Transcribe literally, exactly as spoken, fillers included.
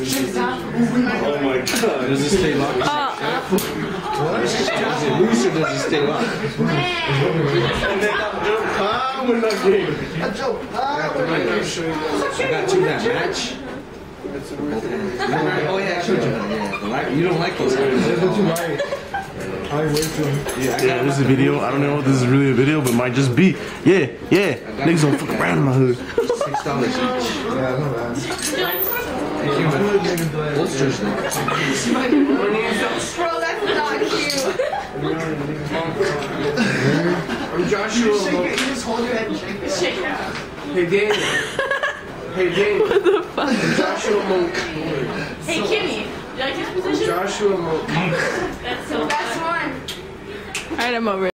Oh my god. Does it stay locked? Uh, What? Does it loose or does it stay locked? And then that jump high when I game. That jump high when I game. I got two that match. Oh yeah, I showed you that. Yeah, you don't like those guys. I wait for him. Yeah, Yeah, this is a video. I don't know if this is really a video, but it might just be. Yeah, yeah. Niggas don't fuck around in my hood. Six dollars each. Yeah, I know that. Bolsters though. Bro, that's not cute. I'm Joshua. Shake it. You just hold your head and shake it. Shake it out. Hey Daniel. Hey Daniel. what the fuck? Joshua Monk. Hey, Kimmy. You like his position? Joshua Monk. That's so best one. Alright, I'm over it.